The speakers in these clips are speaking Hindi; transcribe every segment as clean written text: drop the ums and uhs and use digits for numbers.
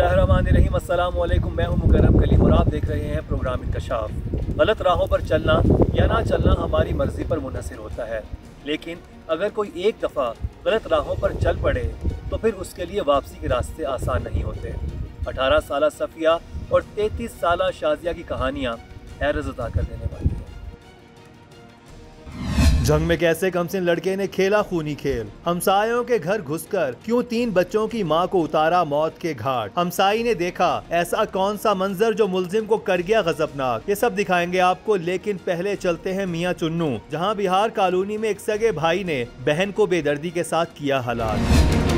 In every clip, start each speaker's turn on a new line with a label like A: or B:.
A: बिस्मिल्लाहिर्रहमानिर्रहीम। अस्सलाम वालेकुम। मैं हूं मुकर्रम कलीम और आप देख रहे हैं प्रोग्राम इंकशाफ। गलत राहों पर चलना या ना चलना हमारी मर्ज़ी पर मुनहसर होता है, लेकिन अगर कोई एक दफ़ा गलत राहों पर चल पड़े तो फिर उसके लिए वापसी के रास्ते आसान नहीं होते। 18 साला सफ़िया और 33 साला शाज़िया की कहानियाँ हैरत ज़दा कर देने वाली है। जंग में कैसे कमसिन लड़के ने खेला खूनी खेल। हमसायों के घर घुसकर क्यों 3 बच्चों की मां को उतारा मौत के घाट। हमसाई ने देखा ऐसा कौन सा मंजर जो मुल्जिम को कर गया गजबनाक। ये सब दिखाएंगे आपको, लेकिन पहले चलते हैं मियां चुन्नू, जहां बिहार कॉलोनी में एक सगे भाई ने बहन को बेदर्दी के साथ किया हलाक।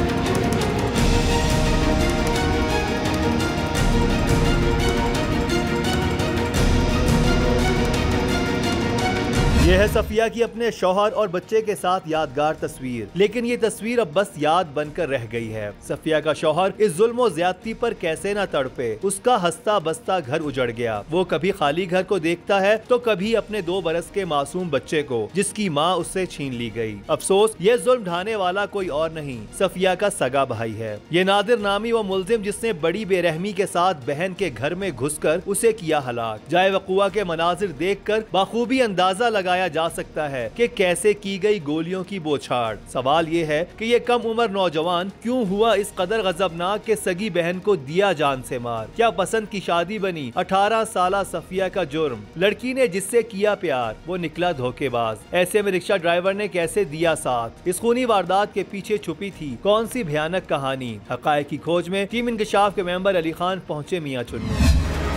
A: यह है सफिया की अपने शौहर और बच्चे के साथ यादगार तस्वीर, लेकिन ये तस्वीर अब बस याद बनकर रह गई है। सफिया का शौहर इस जुल्म और ज्यादती पर कैसे न तड़पे। उसका हंसता बसता घर उजड़ गया। वो कभी खाली घर को देखता है तो कभी अपने 2 बरस के मासूम बच्चे को, जिसकी माँ उससे छीन ली गई। अफसोस ये जुल्म ढाने वाला कोई और नहीं, सफिया का सगा भाई है। ये नादिर नामी वो मुल्जिम जिसने बड़ी बेरहमी के साथ बहन के घर में घुसकर उसे किया हलाक। जाए वक़ुआ के मनाजिर देखकर बाखूबी अंदाजा लगा जा सकता है कि कैसे की गई गोलियों की बौछार। सवाल ये है कि ये कम उम्र नौजवान क्यों हुआ इस कदर गजबनाक के सगी बहन को दिया जान से मार। क्या पसंद की शादी बनी 18 साला सफिया का जुर्म। लड़की ने जिससे किया प्यार वो निकला धोखेबाज। ऐसे में रिक्शा ड्राइवर ने कैसे दिया साथ। इस खूनी वारदात के पीछे छुपी थी कौन सी भयानक कहानी। हकायक की खोज में टीम इंकशाफ के मेंबर अली खान पहुंचे मियां चुन्नू।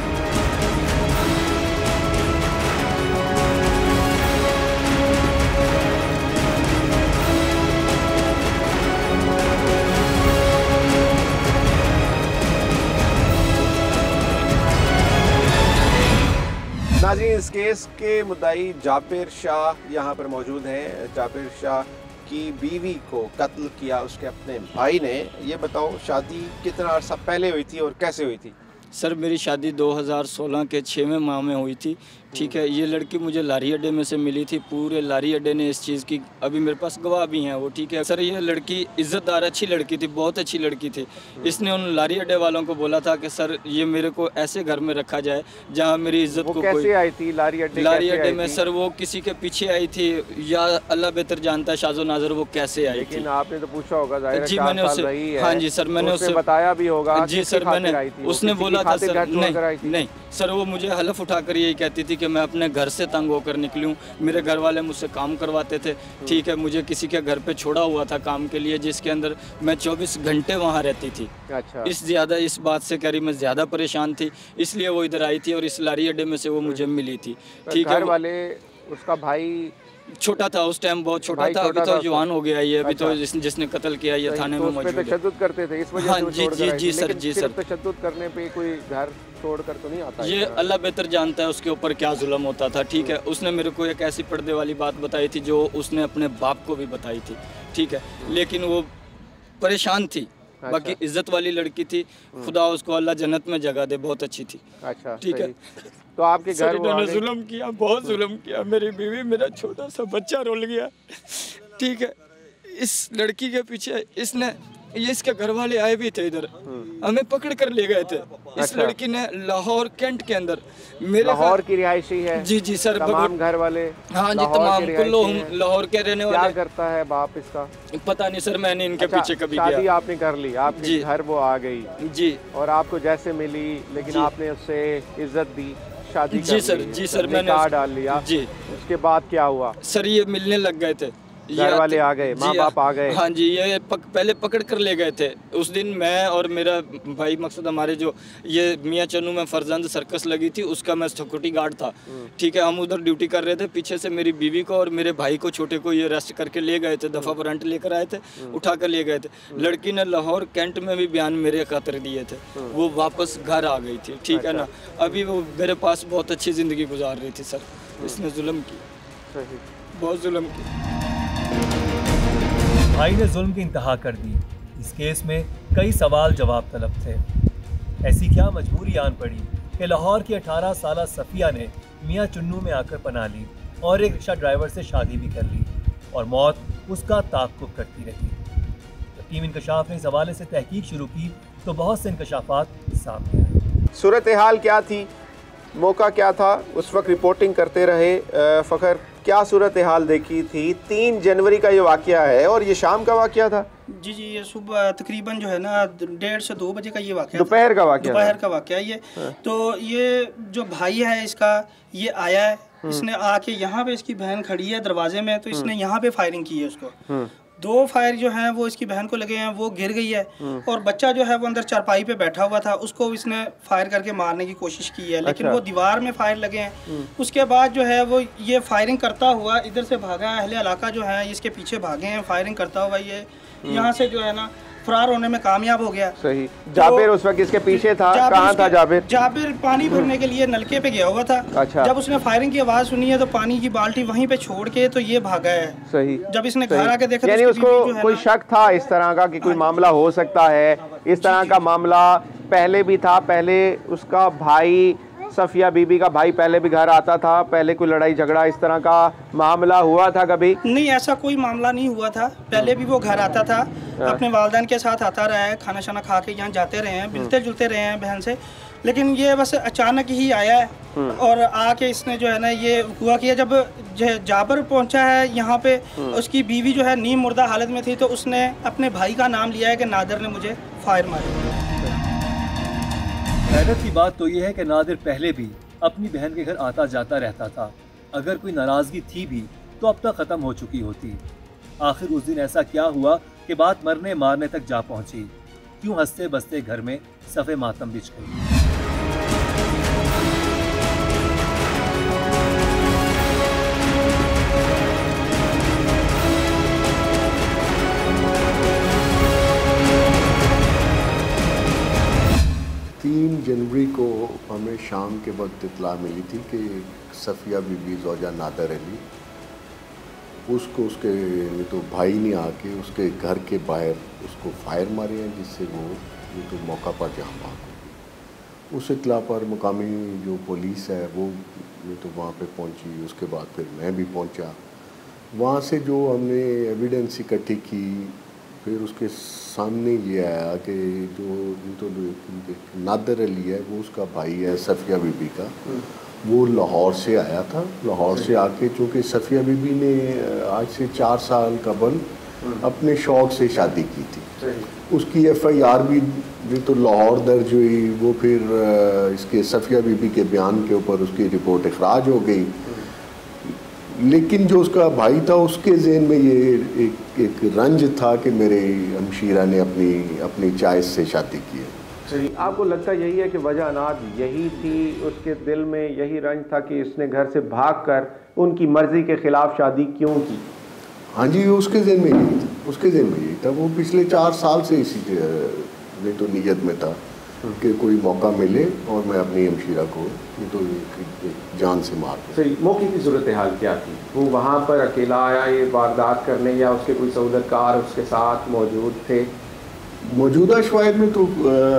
B: नाज़रीन, इस केस के मुद्दाई जाबिर शाह यहाँ पर मौजूद हैं। जाबिर शाह की बीवी को कत्ल किया उसके अपने भाई ने। ये बताओ, शादी कितना अर्सा पहले हुई थी और कैसे हुई थी?
C: सर, मेरी शादी 2016 के 6वें माह में हुई थी। ठीक है, ये लड़की मुझे लारी अड्डे में से मिली थी। पूरे लारी अड्डे ने इस चीज़ की, अभी मेरे पास गवाह भी हैं वो। ठीक है सर, ये लड़की इज़्ज़तदार अच्छी लड़की थी, बहुत अच्छी लड़की थी। इसने उन लारी अड्डे वालों को बोला था कि सर ये मेरे को ऐसे घर में रखा जाए जहाँ मेरी इज्जत को
B: कैसे
C: कोई।
B: आई थी लारी अड्डे
C: में सर वो किसी के पीछे आई थी, या अल्लाह बेहतर जानता है शाज़ो नाज़र वो कैसे आई थी।
B: आपने तो पूछा होगा।
C: जी मैंने उससे, हाँ जी सर, मैंने उससे
B: बताया भी होगा।
C: जी सर, मैंने, उसने बोला था सर, नहीं सर, वो मुझे हलफ उठाकर यही कहती थी कि मैं अपने घर से तंग होकर निकली हूँ। मेरे घर वाले मुझसे काम करवाते थे। ठीक है, मुझे किसी के घर पे छोड़ा हुआ था काम के लिए, जिसके अंदर मैं 24 घंटे वहाँ रहती थी।
B: अच्छा।
C: इस बात से कह रही मैं ज़्यादा परेशान थी, इसलिए वो इधर आई थी और इस लारी अड्डे में से वो मुझे मिली थी। ठीक है,
B: घर वाले, उसका भाई
C: छोटा था उस टाइम, बहुत छोटा था। अभी तो जवान हो गया ये, अभी तो जिसने कत्ल किया ये थाने में मौजूद है।
B: तशद्दुद करते थे इस वजह से।
C: जी सर, जी सर।
B: तशद्दुद करने पे कोई घर छोड़कर तो नहीं आता।
C: ये अल्लाह बेहतर जानता है उसके ऊपर क्या जुल्म होता था। ठीक है, उसने मेरे को एक ऐसी पर्दे वाली बात बताई थी जो उसने अपने बाप को भी बताई थी। ठीक है, लेकिन वो परेशान थी।
B: अच्छा।
C: बाकी इज्जत वाली लड़की थी, खुदा उसको अल्लाह जन्नत में जगह दे, बहुत अच्छी थी।
B: अच्छा,
C: ठीक है।
B: तो आपके घर
C: इन्होंने जुल्म किया, बहुत जुल्म किया। मेरी बीवी, मेरा छोटा सा बच्चा रुल गया। ठीक है, इस लड़की के पीछे इसने, ये इसके घर वाले आए भी थे इधर, हमें पकड़ कर ले गए थे। इस लड़की ने लाहौर कैंट के अंदर, मेरे
B: लाहौर की रिहायशी है।
C: जी सर,
B: तमाम घर वाले।
C: हाँ जी, तमाम कुल्लो हम लाहौर के रहने वाले।
B: क्या करता है बाप इसका?
C: पता नहीं सर, मैंने इनके पीछे कभी गया।
B: शादी आपने कर ली, आपके घर वो आ गई
C: जी,
B: और आपको जैसे मिली, लेकिन आपने उससे इज्जत दी, शादी
C: जी सर, मैंने
B: निकाह डाल लिया।
C: जी,
B: उसके बाद क्या हुआ?
C: सर ये मिलने लग गए थे,
B: घर वाले आ गए, माँ बाप आ गए।
C: हाँ जी, ये पहले पकड़ कर ले गए थे। उस दिन मैं और मेरा भाई मकसद, हमारे जो ये मियाँ चन्नू में फरजंद सर्कस लगी थी उसका मैं सिक्योरिटी गार्ड था। ठीक है, हम उधर ड्यूटी कर रहे थे। पीछे से मेरी बीवी को और मेरे भाई को, छोटे को, ये अरेस्ट करके ले गए थे। दफ़ा वारंट लेकर आए थे, उठा कर ले गए थे। लड़की ने लाहौर कैंट में भी बयान मेरे खातिर दिए थे। वो वापस घर आ गई थी। ठीक है ना, अभी वो मेरे पास बहुत अच्छी ज़िंदगी गुजार रही थी। सर इसने जुल्म की, बहुत जुल्म की।
A: भाई ने जुल्म की इंतहा कर दी। इस केस में कई सवाल जवाब तलब थे। ऐसी क्या मजबूरी आन पड़ी कि लाहौर की 18 साला सफिया ने मियाँ चुन्नू में आकर पनाह ली और एक रिक्शा ड्राइवर से शादी भी कर ली और मौत उसका ताक़ुब करती रही। जब टीम इंकशाफ ने इस हवाले से तहकीक शुरू की तो बहुत से इंकशाफात सामने आए।
B: सूरत हाल क्या थी, मौका क्या था, उस वक्त रिपोर्टिंग करते रहे। फ़खर, क्या सूरत हाल देखी थी? 3 जनवरी का ये वाक़या है और ये शाम का वाक़या था।
D: जी, ये सुबह तकरीबन जो है ना 1:30 से 2 बजे का ये वाक़या,
B: दोपहर का वाक़या,
D: दोपहर का वाक़या ये। तो ये जो भाई है इसका, ये आया है, इसने आके यहाँ पे, इसकी बहन खड़ी है दरवाजे में, तो इसने यहाँ पे फायरिंग की है उसको। 2 फायर जो हैं वो इसकी बहन को लगे हैं, वो गिर गई है। और बच्चा जो है वो अंदर चारपाई पे बैठा हुआ था, उसको इसने फायर करके मारने की कोशिश की है, लेकिन वो दीवार में फायर लगे हैं। उसके बाद जो है वो ये फायरिंग करता हुआ इधर से भागा है। अहले इलाका जो है इसके पीछे भागे हैं, फायरिंग करता हुआ ये यहाँ से जो है ना फरार होने में कामयाब हो गया।
B: सही। जाबिर उस वक्त इसके पीछे था, कहाँ था जाबिर?
D: जाबिर पानी भरने के लिए नलके पे गया हुआ था।
B: अच्छा।
D: जब उसने फायरिंग की आवाज सुनी है तो पानी की बाल्टी वहीं पे छोड़ के तो ये भागा है।
B: सही।
D: जब इसने घर आके देखा,
B: यानी उसको कोई शक था इस तरह का कि कोई मामला हो सकता है। इस तरह का मामला पहले भी था, पहले उसका भाई सफिया बीबी का भाई पहले भी घर आता था, पहले कोई लड़ाई झगड़ा इस तरह का मामला हुआ था कभी?
D: नहीं, ऐसा कोई मामला नहीं हुआ था। पहले भी वो घर आता था, अपने वालिदैन के साथ आता रहा है, खाना शाना खा के यहाँ जाते रहे हैं, मिलते जुलते रहे हैं बहन से। लेकिन ये बस अचानक ही आया है और आके इसने जो है ना ये हुआ किया। जब जाबिर पहुंचा है यहाँ पे, उसकी बीवी जो है नीम मुर्दा हालत में थी, तो उसने अपने भाई का नाम लिया है कि नादिर ने मुझे फायर मारी।
A: हैरत की बात तो ये है कि नादिर पहले भी अपनी बहन के घर आता जाता रहता था। अगर कोई नाराज़गी थी भी तो अब तक ख़त्म हो चुकी होती। आखिर उस दिन ऐसा क्या हुआ कि बात मरने मारने तक जा पहुंची? क्यों हंसते बसते घर में सफ़े मातम बिछ गई?
E: 3 जनवरी को हमें शाम के वक्त इत्तला मिली थी कि सफ़िया बीबी ज़ौजा नादर अली, उसको उसके तो भाई ने आके उसके घर के बाहर उसको फायर मारे हैं, जिससे वो तो मौका पर जहाँ भाग गई। उस इत्तला पर मुकामी जो पुलिस है वो तो वहाँ पे पहुँची। उसके बाद फिर मैं भी पहुँचा। वहाँ से जो हमने एविडेंस इकट्ठी की, फिर उसके सामने ये आया कि जो तो नादर अली है वो उसका भाई है सफ़िया बीबी का, वो लाहौर से आया था। लाहौर से आके चूँकि सफ़िया बीबी ने आज से 4 साल कबल अपने शौक़ से शादी की थी, उसकी FIR भी तो लाहौर दर्ज हुई। वो फिर इसके सफ़िया बीबी के बयान के ऊपर उसकी रिपोर्ट इखराज हो गई। लेकिन जो उसका भाई था उसके ज़हन में ये एक रंज था कि मेरे हमशीरा ने अपनी चॉइस से शादी की है।
B: सही। आपको लगता यही है कि वजह अनाज यही थी, उसके दिल में यही रंज था कि इसने घर से भागकर उनकी मर्ज़ी के ख़िलाफ़ शादी क्यों की?
E: हाँ जी, उसके ज़हन में यही था, उसके ज़हन में यही था। वो पिछले 4 साल से इसी तो नीयत में था कि कोई मौका मिले और मैं अपनी हमशीरा को तो एक जान से मार दूं।
B: सही। मौके की सूरत हाल क्या थी? वो वहाँ पर अकेला आया ये वारदात करने, या उसके कोई सहूलतकार उसके साथ मौजूद थे?
E: मौजूदा शवाहिद में तो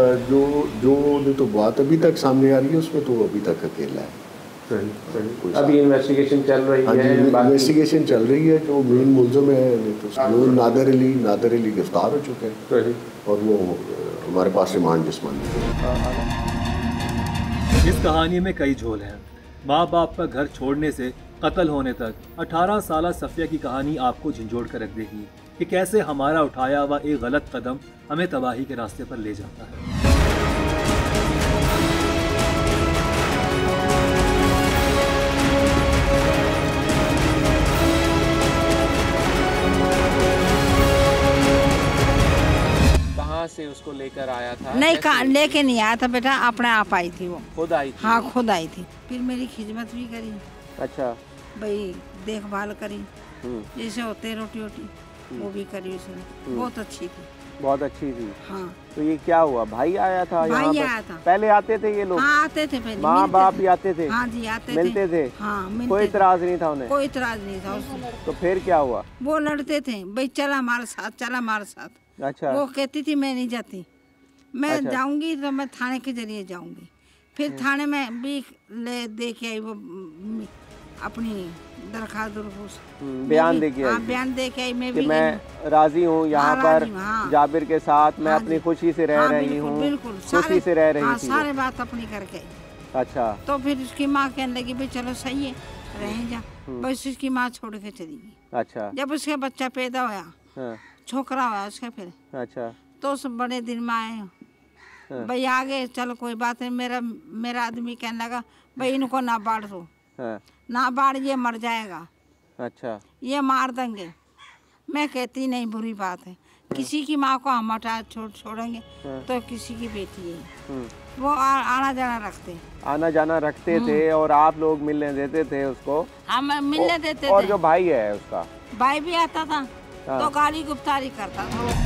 E: जो तो बात अभी तक सामने आ रही है उसमें तो अभी तक अकेला है।
B: सही। अभी इन्वेस्टिगेशन चल रही है?
E: इन्वेस्टिगेशन चल रही है। जो मेन मुल्ज़िम है तो नादर अली गिरफ्तार हो चुके हैं और वो हमारे पास रिमांड जिस्मानी है।
A: इस कहानी में कई झोल हैं। माँ बाप का घर छोड़ने से कत्ल होने तक 18 साल सफ़िया की कहानी आपको झंझोड़ कर रख देगी कि कैसे हमारा उठाया हुआ एक गलत कदम हमें तबाही के रास्ते पर ले जाता है।
B: से उसको लेकर आया था?
F: नहीं, लेके नहीं आया था बेटा, अपने आप आई थी। वो
B: खुद आई थी?
F: हाँ, खुद आई थी। फिर मेरी खिदमत भी करी।
B: अच्छा।
F: भाई देखभाल करी, जैसे होते रोटी वोटी वो भी करी उसने। बहुत अच्छी थी।
B: बहुत अच्छी थी।
F: हाँ।
B: तो ये क्या हुआ? भाई आया था?
F: भाई आया था।
B: पहले आते थे ये लोग?
F: हाँ, आते थे पहले।
B: माँ बाप भी आते थे?
F: हाँ जी, आते
B: मिलते थे?
F: हाँ, मिलते।
B: कोई इतराज नहीं था उन्हें?
F: कोई इतराज नहीं था उससे।
B: तो फिर क्या हुआ?
F: वो लड़ते थे, भाई चला हमारे साथ, चला हमारे साथ।
B: अच्छा।
F: वो कहती थी मैं नहीं जाती, मैं जाऊंगी तो मैं थाने के जरिए जाऊंगी। फिर थाने में भी ले दे के आई वो अपनी दरखास्त
B: बयान दे के आई
F: बयान दे के आई मैं
B: कि
F: भी
B: मैं राजी हूँ यहाँ पर जाबिर के साथ, मैं अपनी खुशी से रह रही हूँ,
F: बिल्कुल
B: खुशी से रह रही थी।
F: सारे बात अपनी करके आई।
B: अच्छा।
F: तो फिर उसकी माँ कहने लगी भाई चलो सही है रह जा, बस उसकी माँ छोड़ के चली गई।
B: अच्छा।
F: जब उसका बच्चा पैदा हुआ, छोकरा हुआ उसका फिर,
B: अच्छा,
F: तो उस बड़े दिन में आए भाई आगे चलो कोई बात नहीं। मेरा आदमी कहने लगा भाई इनको ना बाढ़ दो, ना बाढ़, ये मर जाएगा। अच्छा। ये मार देंगे। मैं कहती नहीं बुरी बात है, किसी की माँ को हम हटा छोड़ेंगे तो किसी की बेटी है, वो आना जाना रखते
B: थे और आप लोग मिलने देते थे उसको?
F: हम मिलने देते थे।
B: और जो भाई है उसका
F: भाई भी आता था तो गाली गुफ्तारी करता था।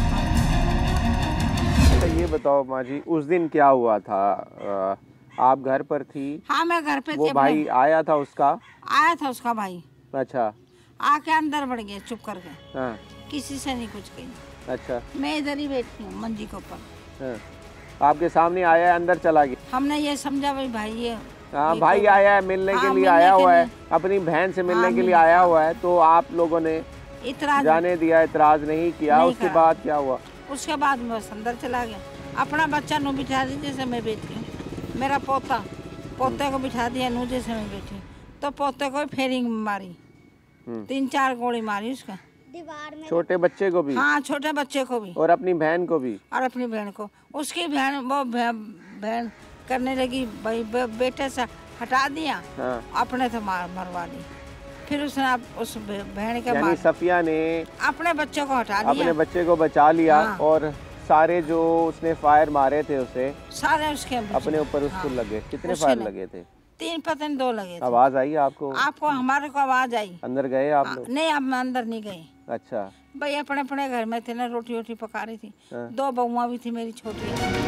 B: ये बताओ माँ जी, उस दिन क्या हुआ था? आप घर पर थी?
F: हाँ मैं घर पे थी।
B: वो भाई आया था उसका
F: भाई।
B: अच्छा।
F: आके अंदर बढ़ गए चुप करके।
B: हाँ।
F: किसी से नहीं कुछ कही।
B: अच्छा।
F: मैं इधर ही बैठी हूँ मंजी के ऊपर।
B: हाँ। आपके सामने आया, अंदर चला गया?
F: हमने ये समझा भाई ये
B: हाँ भाई आया है, मिलने के लिए आया हुआ है, अपनी बहन से मिलने के लिए आया हुआ है, तो आप लोगों ने जाने दिया, इतराज नहीं किया। उसके बाद क्या हुआ? उसके
F: बाद मैं बस अंदर चला गया, अपना बच्चा नू बिठा दी जैसे मैं बैठी हूँ, मेरा पोते को बिठा दिया नू जैसे मैं बैठी, तो पोते को फेरिंग मारी, 3-4 गोली मारी उसका
B: दीवार में। छोटे बच्चे को भी?
F: हाँ छोटे बच्चे को भी,
B: और अपनी बहन को भी?
F: और अपनी बहन को। उसकी बहन वो बहन करने लगी भाई बेटे से हटा दिया। हाँ। अपने तो मरवा दी। फिर उसने उस बहन के
B: यानी सफिया ने
F: अपने बच्चे को हटा दिया,
B: अपने बच्चे को बचा लिया। हाँ। और सारे जो उसने फायर मारे थे उसे सारे उसके अपने ऊपर उसको लगे। कितने फायर लगे थे?
F: 3 पता नहीं 2 लगे थे।
B: आवाज आई आपको?
F: हमारे को आवाज आई।
B: अंदर गए आप लोग?
F: नहीं अब मैं अंदर नहीं गई।
B: अच्छा।
F: भाई अपने घर में थे ना, रोटी पका रही थी। 2 बहुआ भी थी मेरी छोटी।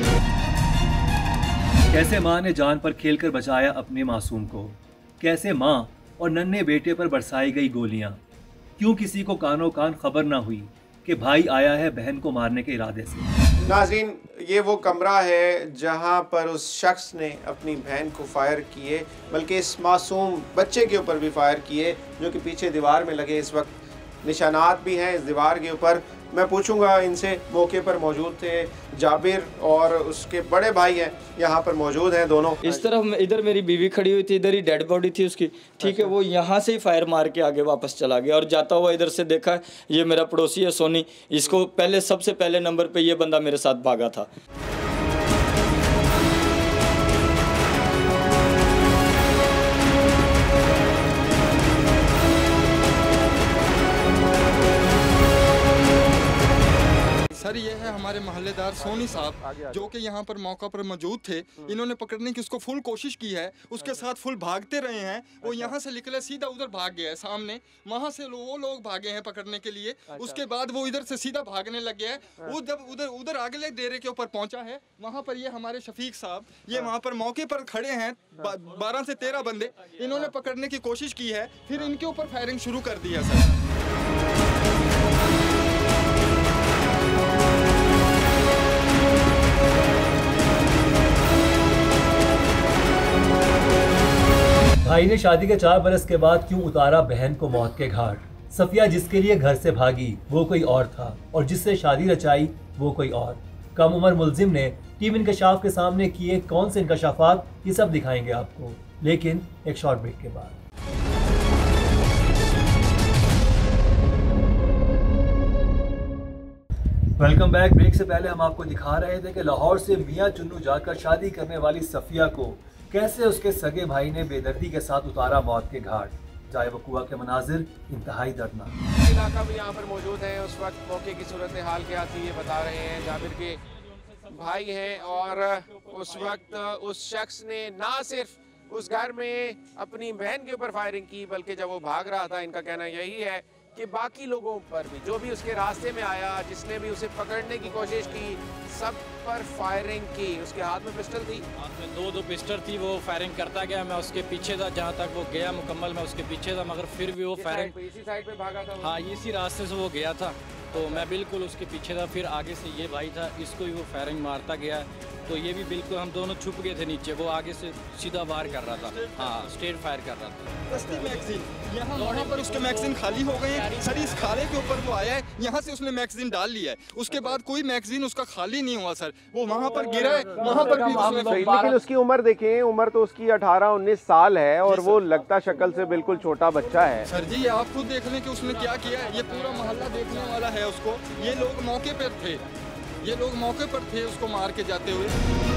A: कैसे माँ ने जान पर खेलकर बचाया अपने मासूम को, कैसे माँ और नन्हे बेटे पर बरसाई गई गोलियां, क्यों किसी को कानों कान खबर ना हुई कि भाई आया है बहन को मारने के इरादे से।
B: नाज़रीन, ये वो कमरा है जहां पर उस शख्स ने अपनी बहन को फायर किए, बल्कि इस मासूम बच्चे के ऊपर भी फायर किए, जो कि पीछे दीवार में लगे। इस वक्त निशानात भी हैं इस दीवार के ऊपर। मैं पूछूंगा इनसे, मौके पर मौजूद थे जाबिर और उसके बड़े भाई हैं, यहाँ पर मौजूद हैं दोनों।
C: इस तरफ इधर मेरी बीवी खड़ी हुई थी, इधर ही डेड बॉडी थी उसकी, ठीक है। वो यहाँ से ही फायर मार के आगे वापस चला गया, और जाता हुआ इधर से देखा, ये मेरा पड़ोसी है सोनी, इसको सबसे पहले नंबर पे ये बंदा मेरे साथ भागा था।
G: सर ये है हमारे मोहल्लेदार सोनी साहब, जो कि यहाँ पर मौका पर मौजूद थे। इन्होंने पकड़ने की उसको फुल कोशिश की है, उसके साथ फुल भागते रहे हैं। वो यहाँ से निकले सीधा उधर भाग गया है सामने, वहाँ से वो लोग भागे हैं पकड़ने के लिए। उसके बाद वो इधर से सीधा भागने लग गया है। वो जब उधर अगले डेरे के ऊपर पहुँचा है, वहाँ पर ये हमारे शफीक साहब ये वहाँ पर मौके पर खड़े हैं। 12 से 13 बंदे इन्होंने पकड़ने की कोशिश की है, फिर इनके ऊपर फायरिंग शुरू कर दी है सर।
A: भाई ने शादी के 4 बरस के बाद क्यों उतारा बहन को मौत के घाट? सफिया जिसके लिए घर से भागी वो कोई और था, और जिससे शादी रचाई वो कोई और। कम उम्र मुलजिम ने टीम इंकशाफ के सामने किए कौन से इंकशाफात, ये सब दिखाएंगे आपको, लेकिन एक शॉर्ट ब्रेक के बाद। Welcome back. ब्रेक से पहले हम आपको दिखा रहे थे कि लाहौर से मियां चुन्नू जाकर शादी करने वाली सफिया को कैसे उसके सगे भाई ने बेदर्दी के साथ उतारा मौत के घाट। जाए वकुआ के मनाजिर इंतहाई दर्दनाक।
B: इलाका भी यहाँ पर मौजूद है। उस वक्त मौके की सूरत हाल क्या थी ये बता रहे हैं, जाबिर के भाई हैं। और उस वक्त उस शख्स ने ना सिर्फ उस घर में अपनी बहन के ऊपर फायरिंग की, बल्कि जब वो भाग रहा था, इनका कहना यही है कि बाकी लोगों पर भी, जो भी उसके रास्ते में आया, जिसने भी उसे पकड़ने की कोशिश की, सब पर फायरिंग की। उसके हाथ में पिस्टल थी,
H: हाथ में दो पिस्टल थी। वो फायरिंग करता गया, मैं उसके पीछे था, जहाँ तक वो गया मुकम्मल मैं उसके पीछे था, मगर फिर भी वो फायरिंग
B: इसी साइड पे भागा था।
H: हाँ, इसी रास्ते से वो गया था। तो मैं बिल्कुल उसके पीछे था। फिर आगे से ये भाई था, इसको भी वो फायरिंग मारता गया, तो ये भी बिल्कुल, हम दोनों छुप गए थे नीचे, वो आगे से सीधा वार कर रहा था। हाँ, स्ट्रेट फायर कर रहा था।
G: दस्ती मैगजीन यहाँ वहाँ पर उसके मैगजीन खाली हो गए हैं सर। इस खाले के ऊपर वो आया है, यहाँ से उसने मैगजीन डाल लिया है, उसके बाद कोई मैगजीन उसका खाली नहीं हुआ सर। वो वहाँ पर गिरा है, वहाँ पर भी उसने।
B: लेकिन उसकी उम्र देखें, उम्र तो उसकी 18-19 साल है और वो लगता शक्ल से बिल्कुल छोटा बच्चा है।
G: सर जी ये आप खुद देख लें कि उसने क्या किया है। ये पूरा मोहल्ला देखने वाला है उसको। ये लोग मौके पर थे, ये लोग मौके पर थे उसको मार के जाते हुए।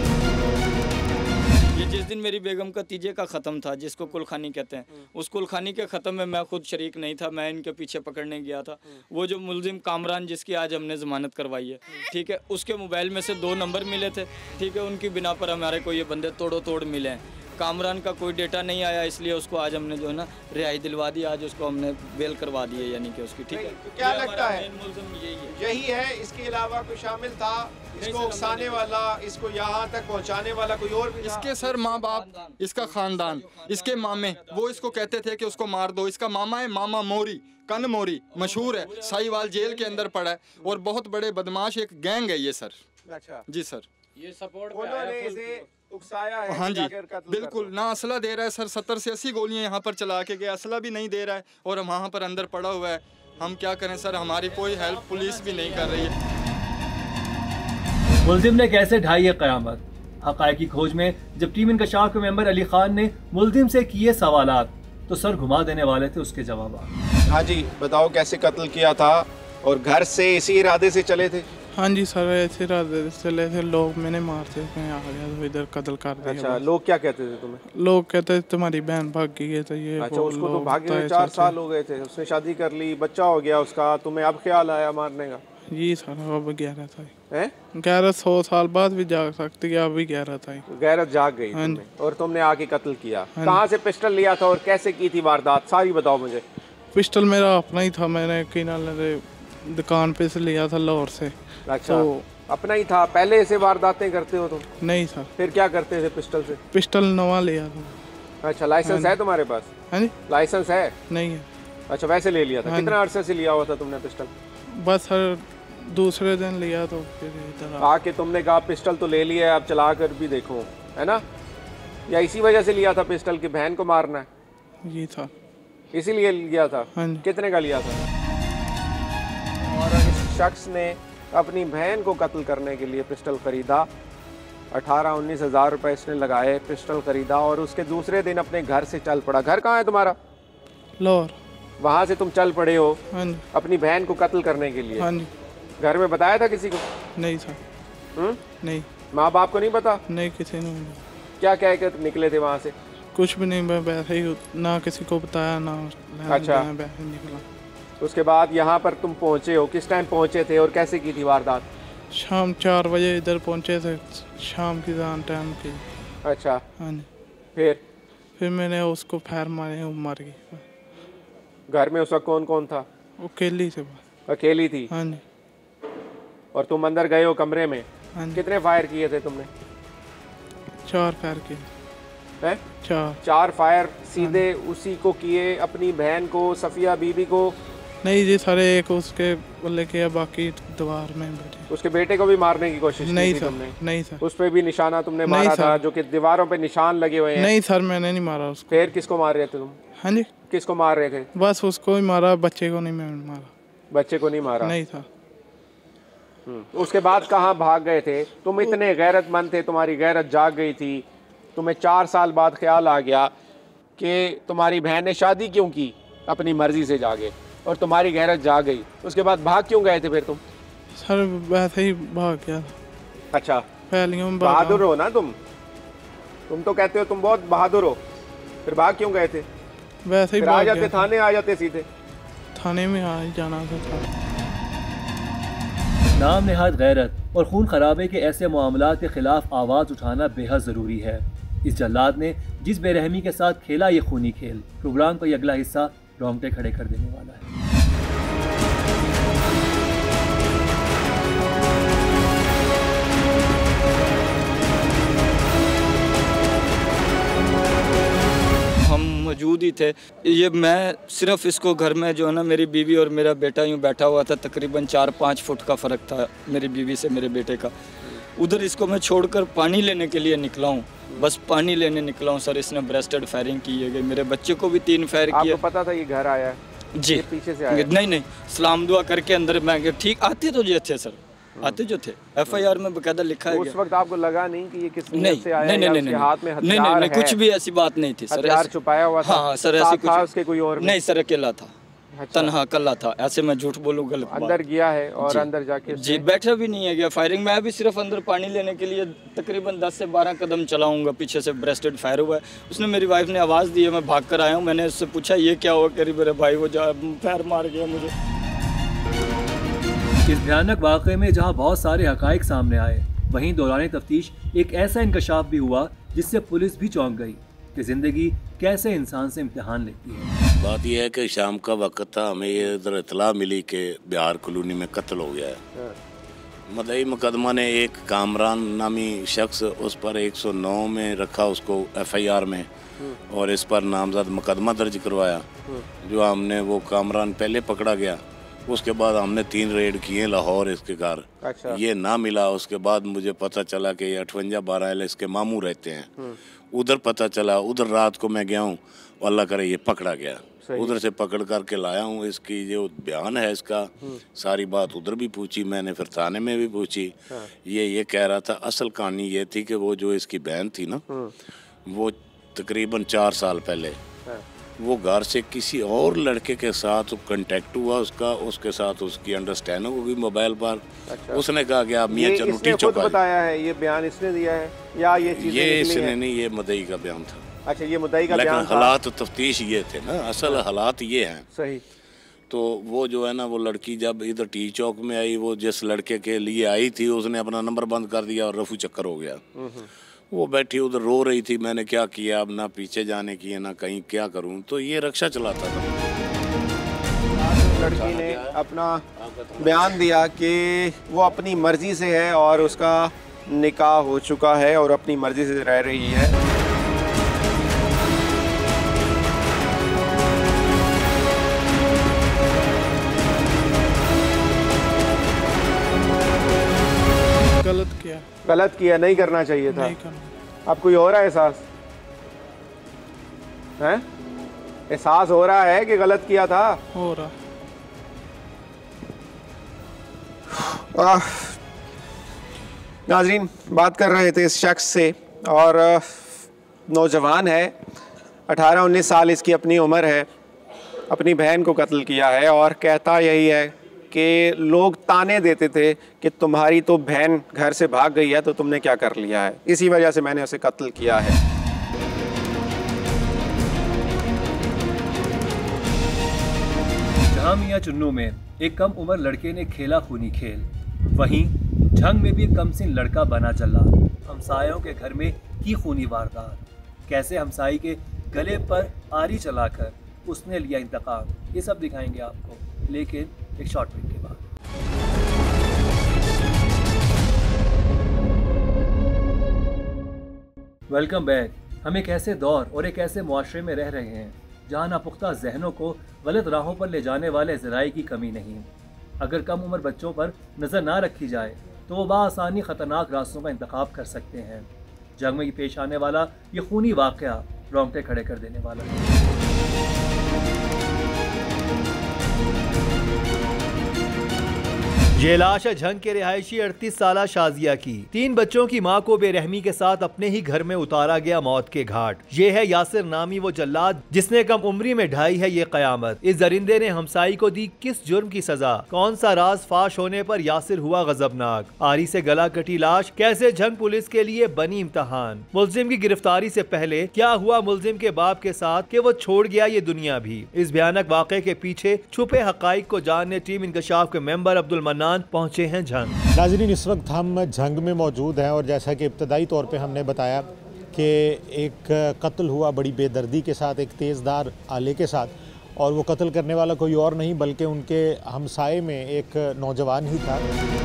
C: ये जिस दिन मेरी बेगम का तीजे का ख़त्म था, जिसको कुलखानी कहते हैं, उस कुलखानी के ख़त्म में मैं खुद शरीक नहीं था, मैं इनके पीछे पकड़ने गया था। वो जो मुलजिम कामरान जिसकी आज हमने ज़मानत करवाई है, ठीक है, उसके मोबाइल में से 2 नंबर मिले थे, ठीक है, उनकी बिना पर हमारे को ये बंदे तोड़ो तोड़ मिले हैं। कामरान का कोई डेटा नहीं आया, इसलिए उसको आज हमने जो है ना रिहाई दिलवा दी, आज उसको हमने बेल करवा दी है, यानी कि उसकी, ठीक है।
B: तो क्या लगता है
C: यही
B: यही है, इसके अलावा कोई शामिल था, इसको उकसाने वाला, इसको यहाँ तक पहुँचाने वाला कोई और भी?
G: इसके सर माँ बाप, इसका खानदान, इसके मामे, वो इसको कहते थे कि उसको मार दो। इसका मामा है मामा मोरी, कन मोरी मशहूर है, साहिवाल जेल के अंदर पड़ा है और बहुत बड़े बदमाश एक गैंग है ये सर।
B: अच्छा
G: जी सर,
H: ये सपोर्ट
B: उन्होंने इसे उकसाया है।
G: हाँ जी बिल्कुल, ना असला दे रहा है सर, 70 से 80 गोलियां यहाँ पर चला के गया, असला भी नहीं दे रहा है और वहाँ पर अंदर पड़ा हुआ है। हम क्या करें सर, हमारी कोई हेल्प पुलिस भी नहीं कर रही है।
A: मुल्जिम ने कैसे ढाई है क़यामत? हक़ाइक़ की खोज में जब टीम इंकशाफ के मेंबर अली खान ने मुल्जिम से किए सवालात, तो सर घुमा देने वाले थे उसके जवाब।
B: हाँ जी, बताओ कैसे कत्ल किया था और घर से इसी इरादे से चले थे?
I: हाँ जी सर, ऐसे इरादे से चले थे। लोग मैंने मारते मैं आ गया तो इधर कत्ल कर दिया।
B: अच्छा, लोग क्या कहते थे तुम्हें?
I: लोग कहते थे तुम्हारी बहन भाग गई है, तो ये
B: अच्छा, उसको तो भागे हुए 4 साल हो गए थे, उसने शादी कर ली, बच्चा हो गया उसका, तुम्हें अब ख्याल आया मारने का?
I: जी सर, अब 11 था।
B: 100
I: साल बाद भी जाग सकती है, अब भी 11 था।
B: गैरत जाग गई तुम्हें और तुमने आके कत्ल किया। कहाँ से पिस्टल लिया था और कैसे की थी वारदात, सारी बताओ मुझे।
I: पिस्टल मेरा अपना ही था, मैंने दुकान पे से लिया था लाहौर से।
B: अच्छा, तो अपना ही था? पहले ऐसे वारदातें करते हो तुम?
I: नहीं सर।
B: फिर क्या करते थे पिस्टल से?
I: पिस्टल नवा लिया था।
B: अच्छा, लाइसेंस है तुम्हारे पास?
I: हाँ जी।
B: लाइसेंस है?
I: नहीं है।
B: अच्छा, वैसे ले लिया था। कितना अरसे से लिया हुआ था तुमने पिस्टल?
I: बस सर दूसरे दिन लिया, तो फिर इधर
B: आके तुमने कहा पिस्टल तो ले लिया, अब चला कर भी देखो, है ना? या इसी वजह से लिया था पिस्टल की बहन को मारना है?
I: ये था,
B: इसीलिए लिया था। कितने का लिया था? और इस शख्स ने अपनी बहन को कत्ल करने के लिए पिस्टल खरीदा, 18-19 हज़ार रुपये इसने लगाए, पिस्टल खरीदा और उसके दूसरे दिन अपने घर से चल पड़ा। घर कहाँ है तुम्हारा?
I: लाहौर।
B: वहाँ से तुम चल पड़े हो अपनी बहन को कत्ल करने के लिए?
I: हाँ जी।
B: घर में बताया था किसी को?
I: नहीं सर। नहीं।
B: माँ बाप को नहीं पता?
I: नहीं, किसी ने।
B: क्या कह के निकले थे वहाँ से?
I: कुछ भी नहीं, मैं वैसे ही, ना किसी को बताया ना।
B: अच्छा,
I: निकला।
B: उसके बाद यहाँ पर तुम पहुँचे हो, किस टाइम पहुँचे थे और कैसे की थी वारदात?
I: शाम 4 बजे इधर पहुँचे थे, शाम की टाइम की।
B: अच्छा।
I: हाँ जी।
B: फिर
I: मैंने उसको फायर मारे, वो मर गई।
B: घर में उस वक्त कौन कौन था?
I: अकेली थी।
B: अकेली थी?
I: हाँ जी।
B: और तुम अंदर गए हो कमरे में?
I: हाँ जी।
B: कितने फायर किए थे तुमने?
I: 4 फायर किए।
B: हैं?
I: 4
B: फायर सीधे उसी को किए, अपनी बहन को, सफिया बीबी को?
I: नहीं जी सारे, एक उसके बोले किया, बाकी दीवार में बैठे।
B: उसके बेटे को भी मारने की कोशिश
I: नहीं
B: की
I: सर,
B: तुमने?
I: नहीं सर।
B: उस पे भी निशाना तुमने मारा था, जो कि दीवारों पे निशान लगे हुए हैं?
I: नहीं सर, मैंने नहीं मारा उसको।
B: फिर किसको मार रहे थे तुम?
I: हाँ जी।
B: किसको मार रहे थे?
I: बस उसको ही मारा, बच्चे को नहीं मैंने मारा।
B: बच्चे को नहीं मारा?
I: नहीं था।
B: उसके बाद कहाँ भाग गए थे? तुम इतने गैरतमंद थे, तुम्हारी गैरत जाग गई थी, तुम्हें 4 साल बाद ख्याल आ गया कि तुम्हारी बहन ने शादी क्यों की, अपनी मर्जी से जागे, और तुम्हारी गैरत जाग गई। उसके बाद भाग क्यों गए थे फिर तुम?
I: सर वैसे ही भाग गया।
B: अच्छा,
I: पहलियों में
B: बहादुर हो ना तुम तो कहते हो तुम बहुत बहादुर हो, फिर भाग क्यों गए थे?
I: वैसे ही
B: आ जाते थाने, आ जाते सीधे
I: थाने में आ जाना था।
A: नाम नहाद गैरत और खून खराबे के ऐसे मामलात के खिलाफ आवाज़ उठाना बेहद ज़रूरी है। इस जल्लाद ने जिस बेरहमी के साथ खेला ये खूनी खेल, प्रोग्राम का ये अगला हिस्सा रोंगटे खड़े कर देने वाला है।
C: हम मौजूद ही की थे। ये मैं सिर्फ इसको घर में जो है ना, मेरी बीवी और मेरा बेटा यूँ बैठा हुआ था, तकरीबन 4-5 फुट का फ़र्क था मेरी बीवी से मेरे बेटे का। उधर इसको मैं छोड़कर पानी लेने के लिए निकला हूँ, बस पानी लेने निकला हूँ सर, इसने ब्रेस्टेड फायरिंग की है। मेरे बच्चे को भी 3 फायर किए।
B: आपको पता था ये घर आया है?
C: जी,
B: ये पीछे से आया?
C: नहीं, सलाम दुआ करके अंदर मैं गया। ठीक आते तो ये थे सर, आते जो थे, FIR में बकायदा लिखा है।
B: उस वक्त आपको लगा नहीं कि ये किस
C: नहीं,
B: से आया?
C: नहीं,
B: हाथ में हथियार
C: नहीं, कुछ भी ऐसी बात नहीं थी सर।
B: हथियार छुपाया हुआ था?
C: हाँ सर, ऐसी कुछ
B: उसके कोई और
C: नहीं सर, अकेला था।
B: अच्छा।
C: तनहा कल्ला था, ऐसे मैं झूठ बोलूँ गलत बात।
B: अंदर गया है और अंदर जाके
C: जी बैठा भी नहीं है गया फायरिंग। मैं भी सिर्फ अंदर पानी लेने के लिए तकरीबन 10 से 12 कदम चलाऊंगा, पीछे से ब्रेस्टेड फायर हुआ है। उसने, मेरी वाइफ ने आवाज़ दी है, मैं भाग कर आया हूँ। मैंने उससे पूछा ये क्या हुआ, करीब मेरे भाई वो फायर मार गया मुझे।
A: इस भयानक वाक़े में जहां बहुत सारे हक़ाइक़ सामने आए, वहीं दौरान तफ्तीश एक ऐसा इंकशाफ भी हुआ जिससे पुलिस भी चौंक गई कि ज़िंदगी कैसे इंसान से इम्तिहान लेती है।
J: बात यह है कि शाम का वक्त था, हमें ये इधर इतला मिली कि बिहार कॉलोनी में कत्ल हो गया है। मदई मुकदमा ने एक कामरान नामी शख्स, उस पर 109 में रखा उसको FIR में, और इस पर नामजद मुकदमा दर्ज करवाया। जो हमने वो कामरान पहले पकड़ा गया, उसके बाद हमने 3 रेड किए लाहौर इसके घर।
B: अच्छा।
J: ये ना मिला। उसके बाद मुझे पता चला कि ये 58-12 इसके मामू रहते हैं। उधर पता चला, उधर रात को मैं गया हूँ, अल्लाह करे ये पकड़ा गया। उधर से पकड़ करके लाया हूँ। इसकी जो बयान है इसका, सारी बात उधर भी पूछी मैंने, फिर थाने में भी पूछी। ये कह रहा था, असल कहानी ये थी कि वो जो इसकी बहन थी ना, वो तकरीबन 4 साल पहले वो घर से किसी और लड़के के साथ कांटेक्ट हुआ उसका, उसके साथ उसकी अंडरस्टैंडिंग होगी मोबाइल पर। अच्छा। उसने कहा कि आप मियां चन्नू टीचर का
B: बताया है, ये बयान इसने दिया है या ये चीजें
J: ये इसने नहीं, ये मुद्दई का बयान था।
B: अच्छा, ये मुद्दई का बयान था।
J: लेकिन हालात तफ्तीश ये थे ना, असल हालात ये हैं।
B: सही।
J: तो वो जो है ना, वो लड़की जब इधर टी चौक में आई, वो जिस लड़के के लिए आई थी उसने अपना नंबर बंद कर दिया और रफू चक्कर हो गया। वो बैठी उधर रो रही थी। मैंने क्या किया, अब ना पीछे जाने की है ना कहीं, क्या करूं। तो ये रक्षा चलाता था।
B: लड़की ने अपना बयान दिया कि वो अपनी मर्जी से है और उसका निकाह हो चुका है और अपनी मर्जी से रह रही है। गलत किया, नहीं करना चाहिए था। अब कोई हो रहा है एहसास है? एहसास हो रहा है कि गलत किया था?
I: हो रहा।
B: नाजरीन, बात कर रहे थे इस शख्स से, और नौजवान है, 18-19 साल इसकी अपनी उम्र है, अपनी बहन को कत्ल किया है। और कहता यही है कि लोग ताने देते थे कि तुम्हारी तो बहन घर से भाग गई है तो तुमने क्या कर लिया है, इसी वजह से मैंने उसे कत्ल किया है।
A: जहां मियां चुन्नू में एक कम उम्र लड़के ने खेला खूनी खेल, वहीं झंग में भी एक कमसिन लड़का बना चला। हमसायों के घर में की खूनी वारदात, कैसे हमसाई के गले पर आरी चलाकर उसने लिया इंतकाम, ये सब दिखाएंगे आपको, लेकिन एक शॉर्ट ब्रेक के बाद। Welcome back. हम एक ऐसे दौर और एक ऐसे मुआशरे में रह रहे हैं जहाँ नापुख्ता जहनों को गलत राहों पर ले जाने वाले ज़राए की कमी नहीं। अगर कम उम्र बच्चों पर नज़र ना रखी जाए तो वो बाआसानी ख़तरनाक रास्तों का इंतखाब कर सकते हैं। जंग में पेश आने वाला ये खूनी वाक़या रोंगटे खड़े कर देने वाला है। ये लाश है झंग के रिहायशी 38 साला शाजिया की। 3 बच्चों की मां को बेरहमी के साथ अपने ही घर में उतारा गया मौत के घाट। ये है यासिर नामी वो जल्लाद जिसने कम उम्री में ढाई है ये कयामत। इस दरिंदे ने हमसाई को दी किस जुर्म की सजा, कौन सा राज फाश होने पर यासिर हुआ गजबनाक, आरी से गला कटी लाश कैसे झंग पुलिस के लिए बनी इम्तहान, मुलजिम की गिरफ्तारी से पहले क्या हुआ मुलजिम के बाप के साथ कि वो छोड़ गया ये दुनिया भी। इस भयानक वाक़े के पीछे छुपे हक़ाइक़ को जानने टीम इंकशाफ के मेंबर अब्दुल मन्नान पहुंचे हैं झंग।
K: नाज़रीन, इस वक्त हम झंग में मौजूद हैं और जैसा कि इब्तदाई तौर पे हमने बताया कि एक कत्ल हुआ बड़ी बेदर्दी के साथ, एक तेज़धार आले के साथ, और वो कत्ल करने वाला कोई और नहीं बल्कि उनके हमसाये में एक नौजवान ही था।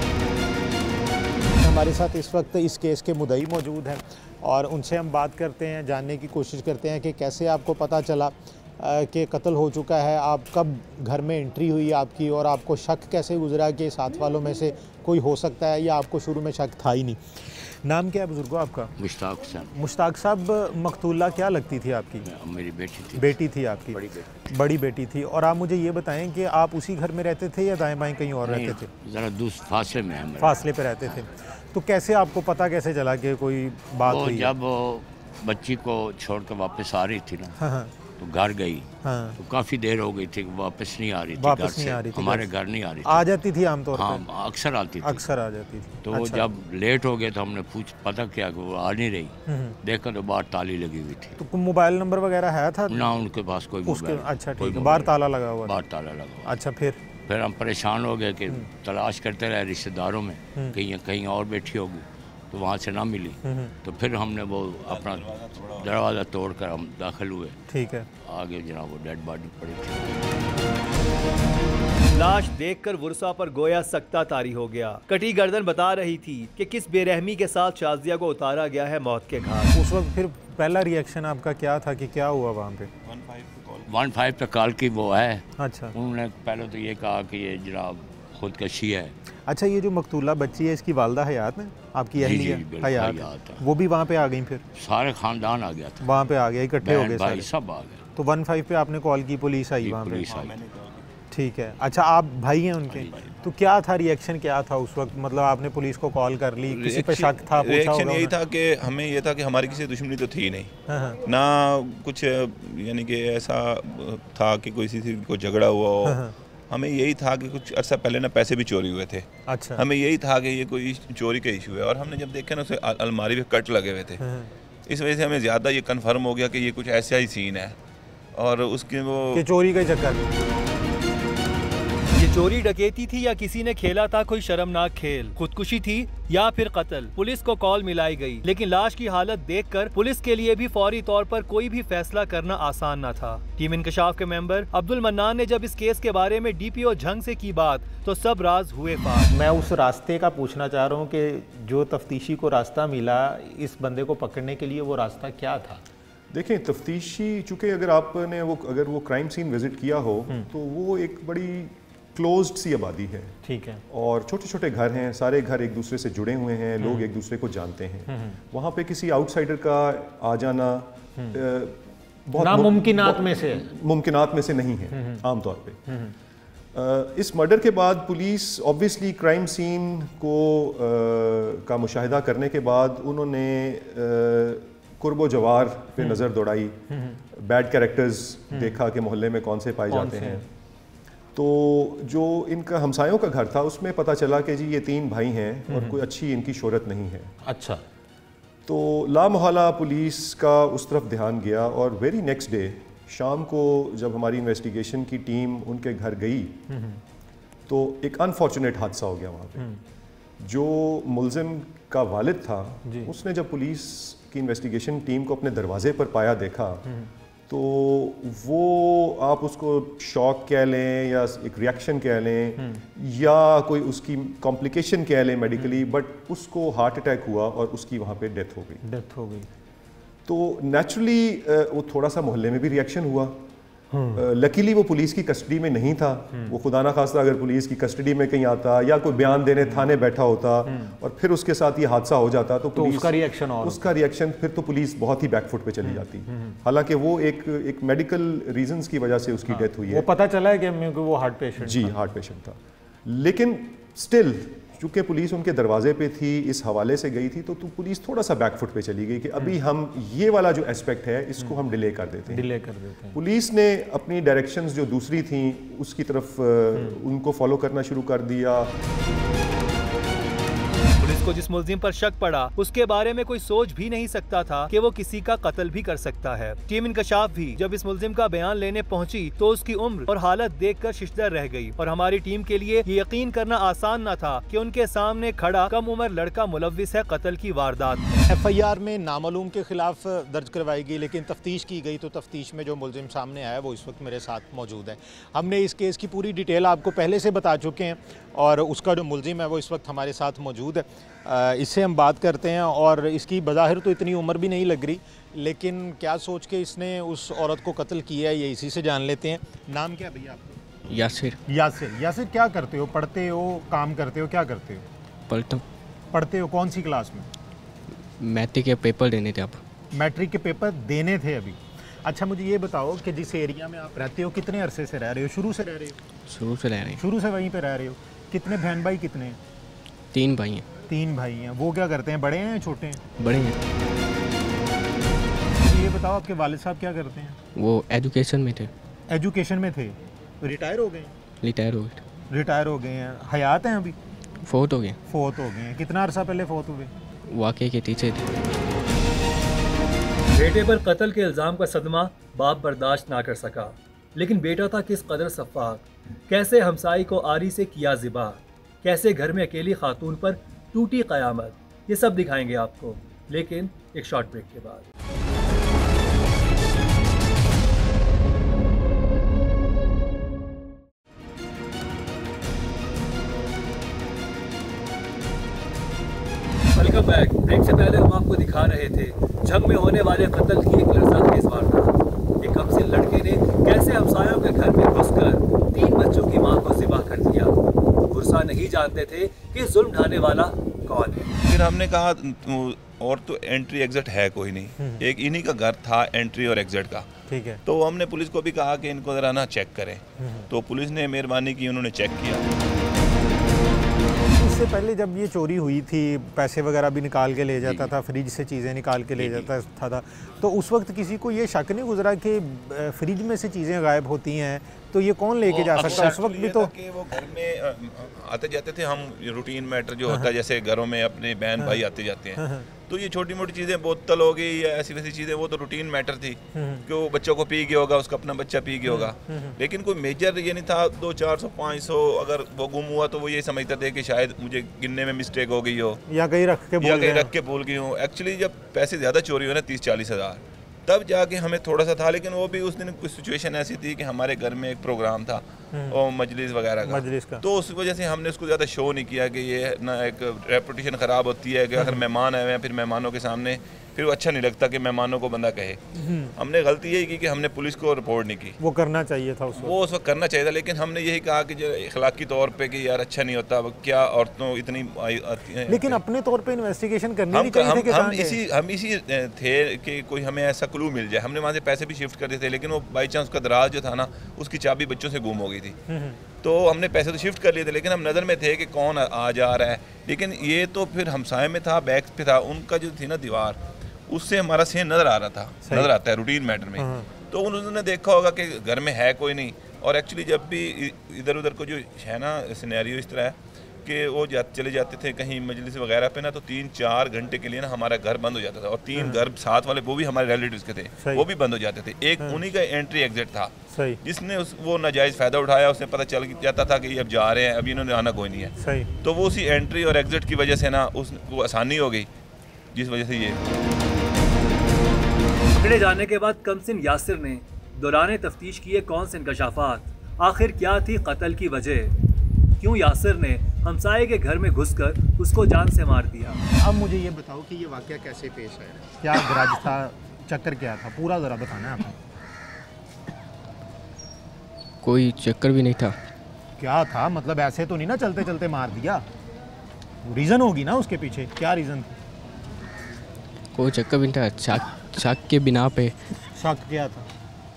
K: हमारे साथ इस वक्त इस केस के मुद्दई मौजूद हैं और उनसे हम बात करते हैं, जानने की कोशिश करते हैं कि कैसे आपको पता चला कि कत्ल हो चुका है, आप कब घर में एंट्री हुई आपकी और आपको शक कैसे गुजरा कि साथ वालों में से कोई हो सकता है या आपको शुरू में शक था ही नहीं? नाम क्या है बुजुर्गो आपका?
L: मुश्ताक साहब।
K: मुश्ताक साहब, मकतूला क्या लगती थी आपकी?
L: मेरी बेटी थी।
K: बेटी थी आपकी? बड़ी बेटी थी। और आप मुझे ये बताएं कि आप उसी घर में रहते थे या दाएं बाएं कहीं और रहते थे?
L: ज़रा दूसरे फासले में है।
K: फासले पे रहते थे। तो कैसे आपको पता कैसे चला कि कोई बात हुई?
L: जब बच्ची को छोड़ कर वापस आ रही थी ना,
K: हाँ,
L: तो घर गई,
K: हाँ,
L: तो काफ़ी देर हो गई थी, वापस नहीं आ रही थी,
K: वापस नहीं आ रही थी,
L: हमारे घर नहीं आ रही थी।
K: आ जाती थी आमतौर पर?
L: हाँ, अक्सर आती थी।
K: अक्सर आ जाती थी।
L: तो अच्छा। जब लेट हो गए तो हमने पता किया कि वो आ नहीं रही, देखा तो बाहर ताली लगी हुई थी।
K: तो मोबाइल नंबर वगैरह है था
L: ना उनके पास? कोई मोबाइल।
K: अच्छा ठीक है, बाहर ताला लगा हुआ?
L: बाहर ताला लगा।
K: अच्छा, फिर
L: हम परेशान हो गए कि तलाश करते रहे रिश्तेदारों में, कहीं और बैठी होगी, तो वहाँ से ना मिली। तो फिर हमने वो अपना दरवाज़ा तोड़कर हम दाखिल हुए।
K: ठीक है।
L: आगे जनाब वो डेड बॉडी पड़ी थी।
A: लाश देखकर वुरसा पर गोया सकता तारी हो गया। कटी गर्दन बता रही थी कि किस बेरहमी के साथ शाजिया को उतारा गया है मौत के घाट।
K: उस वक्त फिर पहला रिएक्शन आपका क्या था कि क्या हुआ वहाँ पे?
L: 15 पे कॉल की वो है।
K: अच्छा।
L: उन्होंने पहले तो ये कहा कि ये जनाब खुदकशी है।
K: अच्छा, ये जो मकतूला बच्ची है इसकी वालदा हयात है आपकी? अहलिया हयात है। वो भी वहाँ पे आ गई? फिर सारे
L: खानदान आ गया था
K: वहाँ पे, आ गया, इकट्ठे हो गए
L: भाई, सब आ गए।
K: तो 15 पे आपने कॉल की, पुलिस आई वहाँ पे? ठीक है। अच्छा, आप भाई हैं उनके? तो क्या था रिएक्शन, क्या था उस वक्त? मतलब आपने पुलिस को कॉल कर ली, किसी पे शक था?
M: रिएक्शन यही था कि हमें ये था कि हमारी किसी दुश्मनी तो थी नहीं, ना कुछ यानी कि ऐसा था कि कोई किसी को झगड़ा हुआ हो। हमें यही था कि कुछ अर्सा पहले ना पैसे भी चोरी हुए थे। अच्छा। हमें यही था कि ये कोई चोरी का इशू है, और हमने जब देखा ना उसे अलमारी पे कट लगे हुए थे, इस वजह से हमें ज़्यादा ये कंफर्म हो गया कि ये कुछ ऐसा ही सीन है, और उसके वो
K: चोरी का चक्कर।
A: ये चोरी डकैती थी या किसी ने खेला था कोई शर्मनाक खेल? खुदकुशी थी या फिर कत्ल? पुलिस को कॉल मिलाई गई, लेकिन लाश की हालत देखकर पुलिस के लिए भी फौरी तौर पर कोई भी फैसला करना आसान न था। टीम इंकशाफ के मेंबर अब्दुल मन्नान ने जब इस केस के बारे में डीपीओ झंग से की बात, तो सब राज हुए पार।
K: मैं उस रास्ते का पूछना चाह रहा हूँ कि जो तफ्तीशी को रास्ता मिला इस बंदे को पकड़ने के लिए, वो रास्ता क्या था?
N: देखें, तफ्तीशी चूँकि अगर आपने अगर वो क्राइम सीन विजिट किया हो तो वो एक बड़ी क्लोज्ड सी आबादी है। ठीक है। और छोटे छोटे घर हैं, सारे घर एक दूसरे से जुड़े हुए हैं, लोग एक दूसरे को जानते हैं। वहाँ पे किसी आउटसाइडर का आ जाना बहुत
K: नामुमकिनात में से नहीं है
N: आम तौर पे। इस मर्डर के बाद पुलिस ऑब्वियसली क्राइम सीन को का मुशाहिदा करने के बाद उन्होंने कुर्बो जवार पे नज़र दौड़ाई, बैड कैरेक्टर्स देखा कि मोहल्ले में कौन से पाए जाते हैं। तो जो इनका हमसायों का घर था उसमें पता चला कि जी ये 3 भाई हैं और कोई अच्छी इनकी शोहरत नहीं है। अच्छा। तो लामहला पुलिस का उस तरफ ध्यान गया, और वेरी नेक्स्ट डे शाम को जब हमारी इन्वेस्टिगेशन की टीम उनके घर गई तो एक अनफॉर्चुनेट हादसा हो गया वहाँ पे। जो मुलजिम का वालिद था उसने जब पुलिस की इन्वेस्टिगेशन टीम को अपने दरवाजे पर पाया, देखा, तो वो आप उसको शॉक कह लें या एक रिएक्शन कह लें या कोई उसकी कॉम्प्लिकेशन कह लें मेडिकली, बट उसको हार्ट अटैक हुआ और उसकी वहाँ पे डेथ हो गई। तो नेचुरली वो थोड़ा सा मोहल्ले में भी रिएक्शन हुआ। लकीली वो पुलिस की कस्टडी में नहीं था। वो खुदा ना खास्ता अगर पुलिस की कस्टडी में कहीं आता या कोई बयान देने थाने बैठा होता और फिर उसके साथ ये हादसा हो जाता तो
K: उसका
N: रिएक्शन फिर तो पुलिस बहुत ही बैकफुट पे चली जाती। हालांकि वो एक मेडिकल रीजंस की वजह से उसकी डेथ हुई है।
K: वो पता चला है कि वो हार्ट पेशेंट?
N: जी, हार्ट पेशेंट था। लेकिन स्टिल चूँकि पुलिस उनके दरवाजे पे थी, इस हवाले से गई थी, तो पुलिस थोड़ा सा बैकफुट पे चली गई कि अभी हम ये वाला जो एस्पेक्ट है इसको हम डिले कर देते हैं। पुलिस ने अपनी डायरेक्शंस जो दूसरी थी उसकी तरफ उनको फॉलो करना शुरू कर दिया।
A: को जिस मुल्जिम पर शक पड़ा उसके बारे में कोई सोच भी नहीं सकता था कि वो किसी का कत्ल भी कर सकता है। टीम इंकशाफ भी जब इस मुल्जिम का बयान लेने पहुंची तो उसकी उम्र और हालत देखकर शिशदर रह गई और हमारी टीम के लिए ये यकीन करना आसान न था कि उनके सामने खड़ा कम उम्र लड़का मुलव्विस है कत्ल की वारदात में।
K: FIR में नामालूम के खिलाफ दर्ज करवाई गई, लेकिन तफ्तीश की गई तो तफ्तीश में जो मुल्जिम सामने आया वो इस वक्त मेरे साथ मौजूद है। हमने इस केस की पूरी डिटेल आपको पहले से बता चुके हैं और उसका जो मुल्जिम है वो इस वक्त हमारे साथ मौजूद है। इससे हम बात करते हैं। और इसकी बज़ाहिर तो इतनी उम्र भी नहीं लग रही, लेकिन क्या सोच के इसने उस औरत को कत्ल किया है ये इसी से जान लेते हैं। नाम क्या भैया आपका?
H: यासिर।
K: यासिर। यासिर, क्या करते हो? पढ़ते हो, काम करते हो, क्या करते हो?
H: पढ़ता हूँ।
K: पढ़ते हो? कौन सी क्लास में?
H: मैट्रिक के पेपर देने थे। आप?
K: मैट्रिक के पेपर देने थे अभी। अच्छा, मुझे ये बताओ कि जिस एरिया में आप रहते हो कितने अरसे से रह रहे हो? शुरू से रह रहे हो?
H: शुरू से रह रहे हैं।
K: शुरू से वहीं पे रह रहे हो। कितने बहन भाई कितने हैं?
H: 3 भाई हैं।
K: 3 भाई हैं। वो क्या करते हैं? बड़े हैं या छोटे हैं?
H: बड़े हैं।
K: ये बताओ आपके वालिद साहब क्या करते हैं?
H: वो एजुकेशन में थे।
K: एजुकेशन में थे? रिटायर हो गए?
H: रिटायर हो गए।
K: रिटायर हो गए हैं। हयात हैं अभी?
H: फोत हो गए।
K: फोत हो गए हैं। कितना अरसा पहले फोत हुए?
H: वाकई के पीछे थे।
A: बेटे पर कत्ल के इल्ज़ाम का सदमा बाप बर्दाश्त ना कर सका, लेकिन बेटा था किस कदर सफ़ाक। कैसे हमसाई को आरी से किया ज़िबा, कैसे घर में अकेली खातून पर टूटी क़यामत, ये सब दिखाएंगे आपको, लेकिन एक शॉर्ट ब्रेक के बाद। Welcome back. ब्रेक से पहले हम आपको दिखा रहे थे जंग में होने वाले कत्ल की एक लर्ज़ाखेज़ वारदात। एक कमसिन लड़के ने कैसे हमसायों के घर में घुसकर 3 बच्चों की मां को ज़िबा कर दिया। गुस्सा नहीं जानते थे कि जुल्म ढाने वाला कौन है।
M: फिर हमने कहा और तो एंट्री एग्जिट है कोई नहीं, एक इन्हीं का घर था एंट्री और एग्जिट का।
K: ठीक है।
M: तो हमने पुलिस को भी कहा कि इनको ज़रा ना चेक करें, तो पुलिस ने मेहरबानी की, उन्होंने चेक किया।
K: इससे पहले जब ये चोरी हुई थी, पैसे वगैरह भी निकाल के ले जाता था, फ्रिज से चीज़ें निकाल के ले जाता था, तो उस वक्त किसी को ये शक नहीं गुजरा कि फ्रिज में से चीज़ें गायब होती हैं, तो ये कौन लेके जा सकता? उस वक्त भी तो
M: कि वो घर में आते जाते थे। हम रूटीन मैटर जो होता है, जैसे घरों में अपने बहन भाई आते जाते हैं, तो ये छोटी मोटी चीज़ें, बोतल हो गई या ऐसी वैसी चीज़ें, वो तो रूटीन मैटर थी कि वो बच्चों को पी गया होगा, उसका अपना बच्चा पी गया होगा। लेकिन कोई मेजर ये नहीं था। 200-400 500 अगर वो गुम हुआ तो वो ये समझते थे कि शायद मुझे गिनने में मिस्टेक हो गई हो,
K: या कहीं रख के भूल
M: गई हूँ। एक्चुअली जब पैसे ज़्यादा चोरी हुए ना 30-40 हज़ार, तब जाके हमें थोड़ा सा था। लेकिन वो भी उस दिन कुछ सिचुएशन ऐसी थी कि हमारे घर में एक प्रोग्राम था और मजलिस वगैरह का, तो उस वजह से हमने उसको ज़्यादा शो नहीं किया कि ये ना एक रेपुटेशन ख़राब होती है कि अगर मेहमान आए हुए हैं फिर मेहमानों के सामने फिर वो अच्छा नहीं लगता कि मेहमानों को बंदा कहे। हमने गलती यही की कि हमने पुलिस को रिपोर्ट नहीं की।
K: वो करना चाहिए था
M: वो उस वक्त करना चाहिए था, लेकिन हमने यही कहा कि जो अखलाकी तौर पे कि यार अच्छा नहीं होता, क्या औरतों इतनी आती हैं।
K: लेकिन अपने तौर पे इन्वेस्टिगेशन करनी नहीं चाहिए।
M: हम इसी थे कि कोई हमें ऐसा क्लू मिल जाए। हमने वहाँ से पैसे भी शिफ्ट कर दिए थे, लेकिन वो बाई चांस उसका दराज जो था ना, उसकी चाबी बच्चों से गुम हो गई थी। तो हमने पैसे तो शिफ्ट कर लिए थे, लेकिन हम नज़र में थे कि कौन आ जा रहा है। लेकिन ये तो फिर हमसाये में था, बैक पे था, उनका जो थी ना दीवार, उससे हमारा सीन नज़र आ रहा था, नज़र आता है रूटीन मैटर में। तो उन्होंने देखा होगा कि घर में है कोई नहीं। और एक्चुअली जब भी इधर उधर को जो है ना सिनेरियो इस तरह है कि वो चले जाते थे कहीं मजलिस वगैरह पे ना, तो 3-4 घंटे के लिए ना हमारा घर बंद हो जाता था। और 3 घर साथ वाले वो भी हमारे रिलेटिव्स के थे, वो भी बंद हो जाते थे। एक उन्हीं का एंट्री एग्जिट था, जिसने वो नाजायज़ फ़ायदा उठाया। उसने पता चल जाता था कि ये अब जा रहे हैं, अब इन्होंने आना कोई नहीं है। तो वो उसी एंट्री और एग्जिट की वजह से ना उसको आसानी हो गई, जिस वजह से ये
A: पकड़े जाने के बाद कमसिन यासिर ने दौरान तफ्तीश किए कौन से इंकशाफात, आखिर क्या थी कत्ल की वजह, क्यों यासिर ने हमसाये के घर में घुसकर उसको जान से मार दिया।
K: अब मुझे ये बताओ कि ये वाकया कैसे पेश आया, क्या गरज था, चक्कर क्या था, पूरा ज़रा बताना है आपको।
H: कोई चक्कर भी नहीं था।
K: क्या था मतलब? ऐसे तो नहीं ना चलते चलते मार दिया, रीज़न होगी ना उसके पीछे, क्या रीज़न था?
H: कोई चक्कर भी नहीं था, शक के बिना पे।
K: शक क्या था?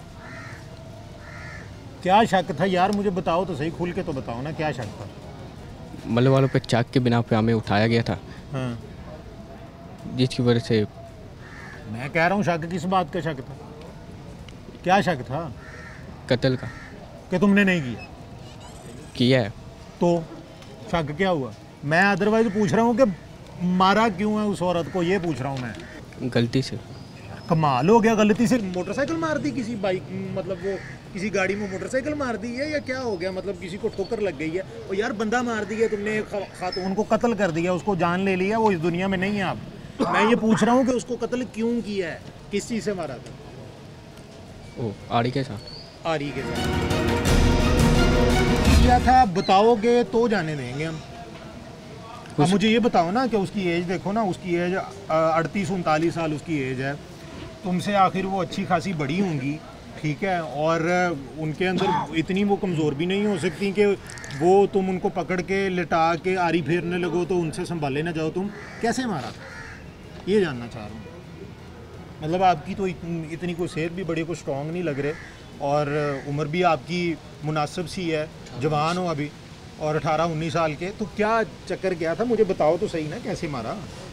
K: क्या शक था यार, मुझे बताओ तो सही, खुल के तो बताओ ना, क्या शक था?
H: मल्ले वालों पे शक के बिना पे हमें उठाया गया था।
K: हाँ।
H: जिसकी वजह से
K: मैं कह रहा हूँ शक किस बात का शक था? क्या शक था?
H: कत्ल का।
K: कि तुमने नहीं
H: किया है।
K: तो शक क्या हुआ? मैं अदरवाइज पूछ रहा हूँ कि मारा क्यों है उस औरत को, ये पूछ रहा हूँ मैं।
H: गलती से।
K: कमाल हो गया, गलती से मोटरसाइकिल मार दी किसी बाइक, मतलब वो किसी गाड़ी में मोटरसाइकिल मार दी है या क्या हो गया? मतलब किसी को ठोकर लग गई है? और यार बंदा मार दिया तुमने, खातून को कत्ल कर दिया, उसको जान ले लिया, वो इस दुनिया में नहीं है अब। मैं ये पूछ रहा हूँ कि उसको कत्ल क्यों किया है, किस चीज़ से मारा था?
H: ओ आड़ी के साथ।
K: आड़ी के साथ किया था, बताओगे तो जाने देंगे हम। अब मुझे ये बताओ ना कि उसकी एज देखो ना, उसकी एज 38-39 साल उसकी एज है, तुमसे आखिर वो अच्छी खासी बड़ी होंगी, ठीक है, और उनके अंदर इतनी वो कमज़ोर भी नहीं हो सकती कि वो तुम उनको पकड़ के लिटा के आरी फेरने लगो तो उनसे संभाले ना जाओ। तुम कैसे मारा, ये जानना चाह रहा हूँ। मतलब आपकी तो इतनी कोई सेहत भी बड़े को स्ट्रॉन्ग नहीं लग रहे, और उम्र भी आपकी मुनासिब सी है, जवान हो अभी, और 18-19 साल के, तो क्या चक्कर क्या था, मुझे बताओ तो सही ना, कैसे मारा।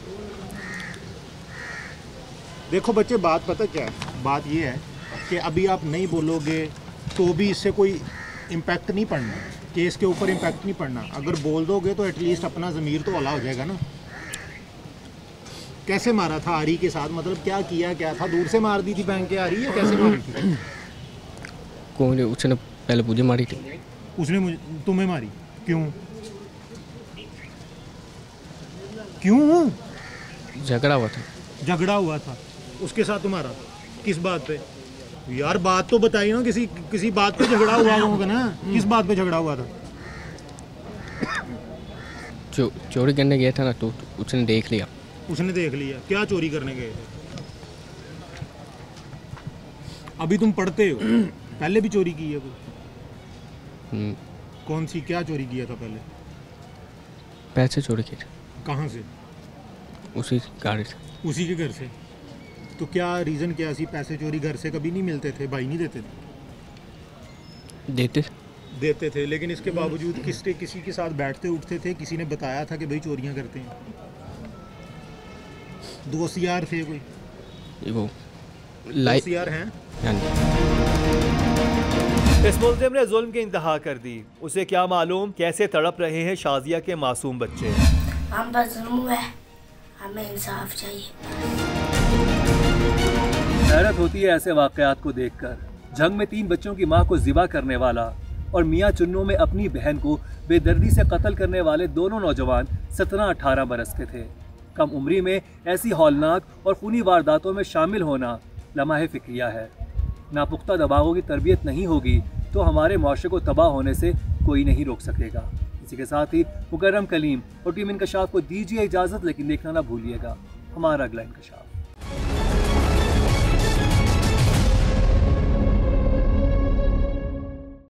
K: देखो बच्चे, बात पता क्या है, बात ये है कि अभी आप नहीं बोलोगे तो भी इससे कोई इम्पैक्ट नहीं पड़ना, केस के ऊपर इम्पैक्ट नहीं पड़ना। अगर बोल दोगे तो एटलीस्ट अपना ज़मीर तो हौला हो जाएगा ना। कैसे मारा था आरी के साथ, मतलब क्या किया, क्या था, दूर से मार दी थी बैंक के आरी, या कैसे मारी थी?
O: कौन, उसने पहले मुझे मारी थी।
K: उसने तुम्हें मारी? क्यों क्यों?
O: झगड़ा हुआ था।
K: झगड़ा हुआ था उसके साथ तुम्हारा? किस बात पे यार, बात तो बताइए ना, किसी बात पे झगड़ा हुआ होगा ना। किस बात पे झगड़ा हुआ था?
O: चोरी करने गया था ना, तो उसने देख लिया।
K: उसने देख लिया? क्या चोरी करने गए थे? अभी तुम पढ़ते हो, पहले भी चोरी की है कोई? कौन सी, क्या चोरी किया था पहले?
O: पैसे चोरी किए थे।
K: कहाँ से?
O: उसी गाड़ी से।
K: उसी के घर से? तो क्या रीज़न क्या सी, पैसे चोरी घर से कभी नहीं मिलते थे? भाई नहीं देते थे? देते थे, लेकिन इसके बावजूद किसी के साथ बैठते उठते थे? किसी ने बताया था कि भाई चोरियां करते हैं? दोस्त यार थे कोई?
O: वो
K: दोस्त यार हैं?
A: इस मुल्ज़िम ने जुल्म की इंतहा कर दी। उसे क्या मालूम कैसे तड़प रहे हैं शाजिया के मासूम बच्चे।
P: हम पर जुल्म हुआ है, हमें इंसाफ चाहिए।
A: हैरत होती है ऐसे वाक़यात को देखकर। जंग में 3 बच्चों की मां को ज़िबा करने वाला और मियां चुन्नू में अपनी बहन को बेदर्दी से कत्ल करने वाले दोनों नौजवान 17-18 बरस के थे। कम उम्री में ऐसी हौलनाक और खूनी वारदातों में शामिल होना लम्हा फिक्रिया है। नापुख्ता दबावों की तरबियत नहीं होगी तो हमारे मुआशरे को तबाह होने से कोई नहीं रोक सकेगा। इसी के साथ ही मुकर्रम कलीम और टीम इंकशाफ को दीजिए इजाज़त, लेकिन देखना ना भूलिएगा हमारा अगला इंकशाफ।